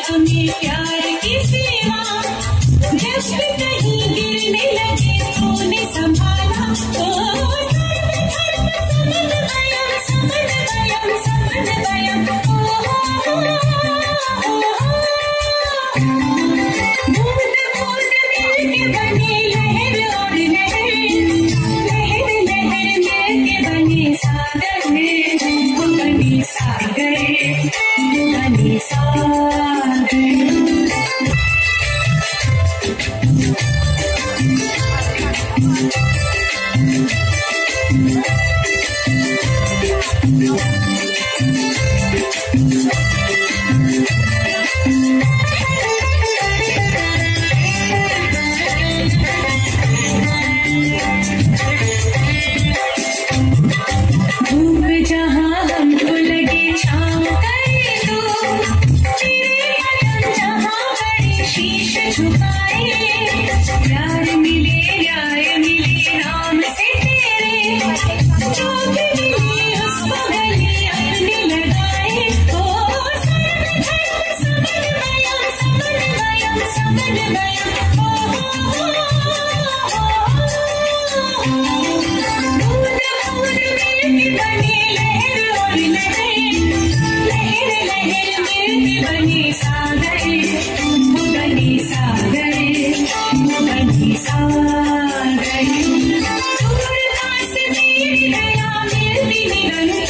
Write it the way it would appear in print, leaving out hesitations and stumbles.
हमें प्यार की सेवा। जब कहीं गिरने लगे तूने संभाला, ओ समन्वयम समन्वयम समन्वयम। बूंद बूंद मिलके बने लहर और लहर, लहर लहर मिलके बने सागर, बने सागर, बने सागर। धूप जहाँ हमको लगे शाम करे तो, तेरे कदम जहाँ बड़े शीश झुकाए। प्यार मिले नाम से तेरे, जो भी मिली उसको गले अपने लगाए। ओ समन्वयम समन्वयम समन्वयम। बूंद बूंद मिलके बने लहर और लहर, लहर लहर मिलके बने सागर, बने सागर, बने सागर। दूर पास मेरी दया मिलती निरंतर,